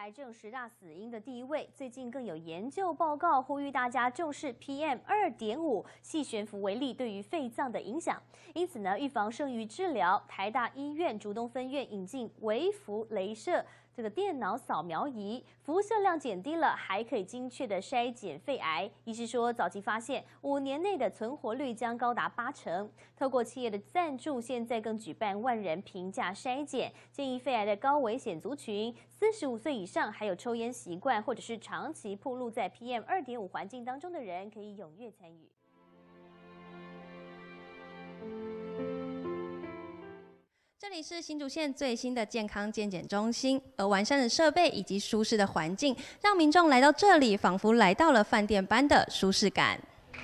癌症10大死因的第1位。最近更有研究报告呼吁大家重视 PM2.5细悬浮微粒对于肺脏的影响。因此呢，预防胜于治疗。台大医院竹东分院引进微幅雷射这个电脑扫描仪，辐射量减低了，还可以精确的筛检肺癌。医师说，早期发现5年内的存活率将高达80%。透过企业的赞助，现在更举办10000人评价筛检，建议肺癌的高危险族群，45岁以上，还有抽烟习惯或者是长期暴露在 PM2.5环境当中的人，可以踊跃参与。 这里是新竹县最新的健康健检中心，而完善的设备以及舒适的环境，让民众来到这里，仿佛来到了饭店般的舒适感。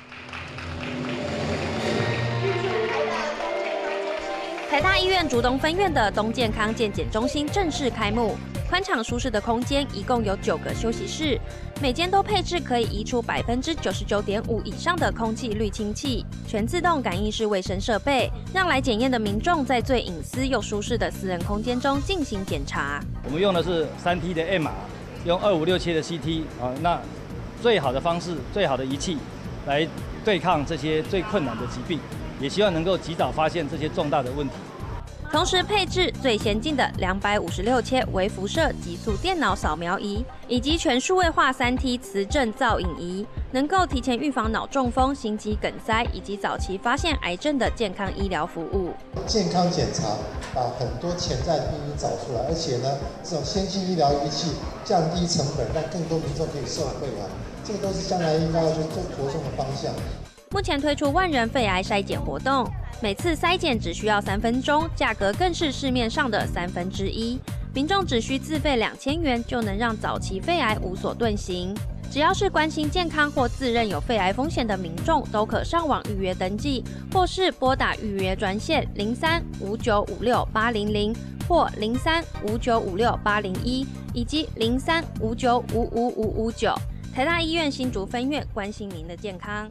台大医院竹东分院的东健康健检中心正式开幕。宽敞舒适的空间，一共有9个休息室，每间都配置可以移除99.5%以上的空气滤清器，全自动感应式卫生设备，让来检验的民众在最隐私又舒适的私人空间中进行检查。 我们用的是3T 的 MR， 用256的 CT 啊，那最好的方式、最好的仪器来对抗这些最困难的疾病，也希望能够及早发现这些重大的问题。 同时配置最先进的256切微辐射极速电脑扫描仪，以及全数位化3T 磁振造影仪，能够提前预防脑中风、心肌梗塞以及早期发现癌症的健康医疗服务。 健康检查把很多潜在的病因找出来，而且呢，这种先进医疗仪器降低成本，让更多民众可以受惠啊，这个都是将来应该要去做着重的方向。 目前推出10000人肺癌筛检活动，每次筛检只需要3分钟，价格更是市面上的1/3。民众只需自费2000元，就能让早期肺癌无所遁形。只要是关心健康或自认有肺癌风险的民众，都可上网预约登记，或是拨打预约专线0359568000或0359568011，以及0359555559。台大医院新竹分院关心您的健康。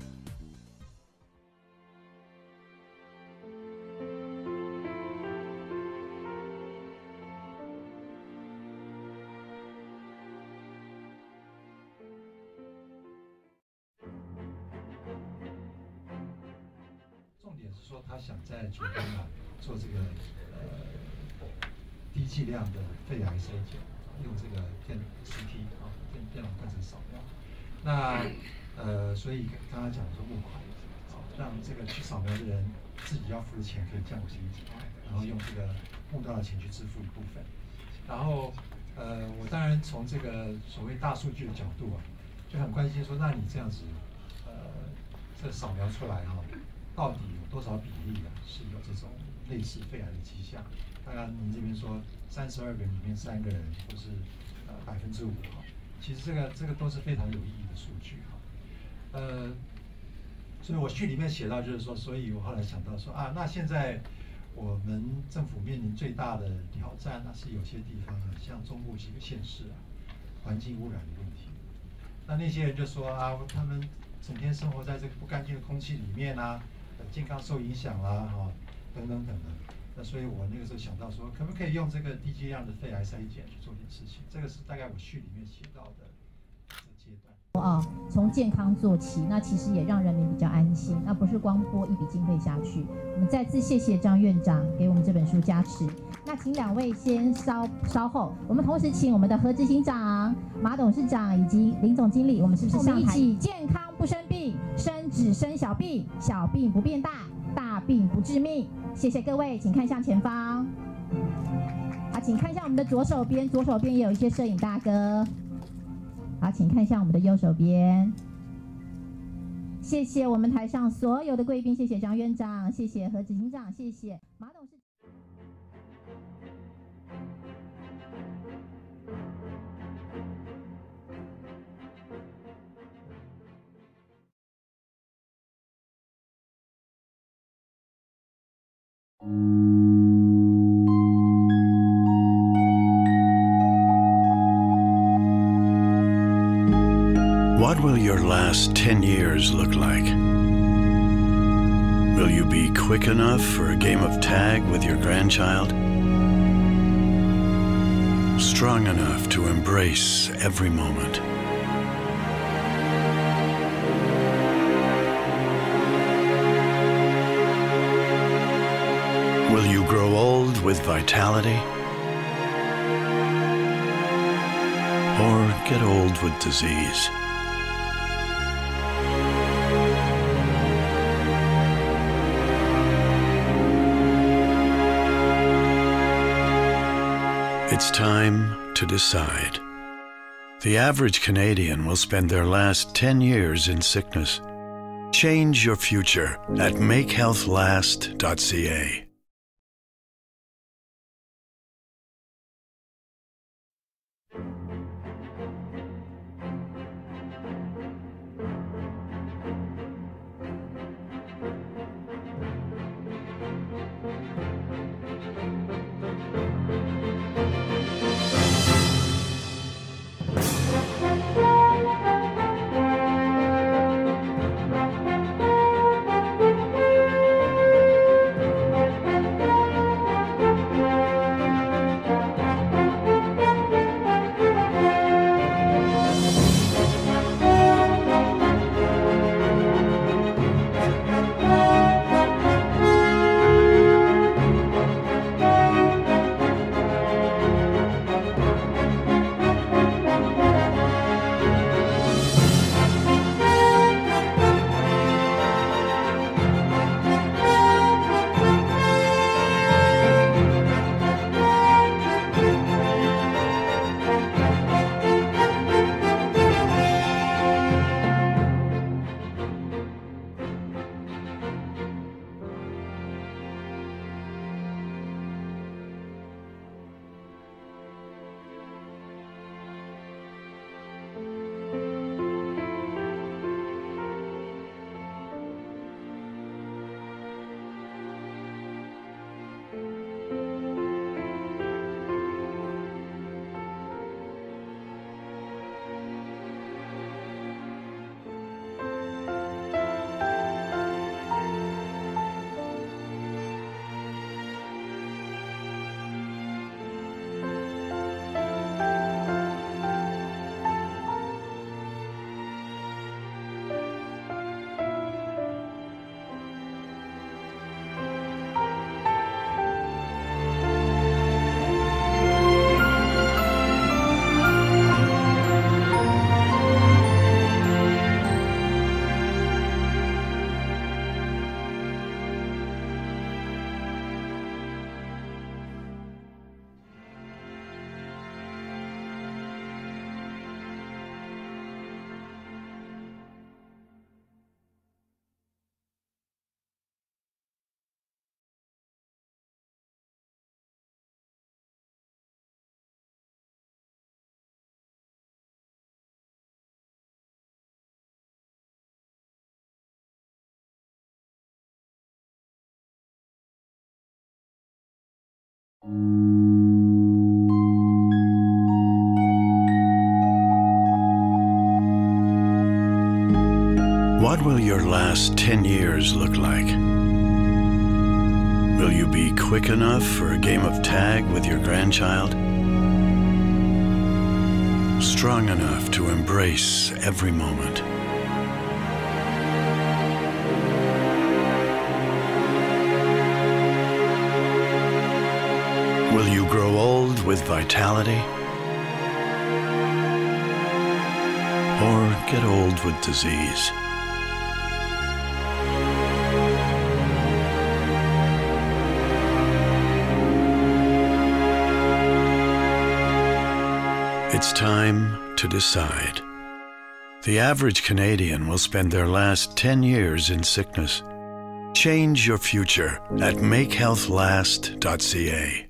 重点是说，他想在竹东做这个低剂量的肺癌筛检，用这个CT 电脑断层扫描。那所以刚刚讲说募款，让这个去扫描的人自己要付的钱可以降低，然后用这个募到的钱去支付一部分。然后我当然从这个所谓大数据的角度就很关心说，那你这样子这扫描出来到底有多少比例是有这种类似肺癌的迹象？当然，您这边说32个人里面3个人，或是5%其实这个都是非常有意义的数据所以我序里面写到就是说，所以我后来想到说那现在我们政府面临最大的挑战是有些地方像中部几个县市环境污染的问题。那些人就说他们整天生活在这个不干净的空气里面健康受影响啦等等。那所以我那个时候想到说，可不可以用这个低剂量的肺癌筛检去做点事情？这个是大概我序里面写到的这阶段。 从健康做起，那其实也让人民比较安心，那不是光拨一笔经费下去。我们再次谢谢张院长给我们这本书加持。那请2位先稍后，我们同时请我们的何执行长、马董事长以及林总经理，我们是不是上台？一起健康不生病，生只生小病，小病不变大，大病不致命。谢谢各位，请看向前方。好，请看一下我们的左手边也有一些摄影大哥。好，请看向我们的右手边。谢谢我们台上所有的贵宾，谢谢张院长，谢谢何执行长，谢谢马董事。 What will your last 10 years look like? Will you be quick enough for a game of tag with your grandchild? Strong enough to embrace every moment. Will you grow old with vitality? Or get old with disease? It's time to decide. The average Canadian will spend their last 10 years in sickness. Change your future at makehealthlast.ca. What will your last 10 years look like? Will you be quick enough for a game of tag with your grandchild? Strong enough to embrace every moment? Will you grow old with vitality? Or get old with disease? It's time to decide. The average Canadian will spend their last 10 years in sickness. Change your future at makehealthlast.ca.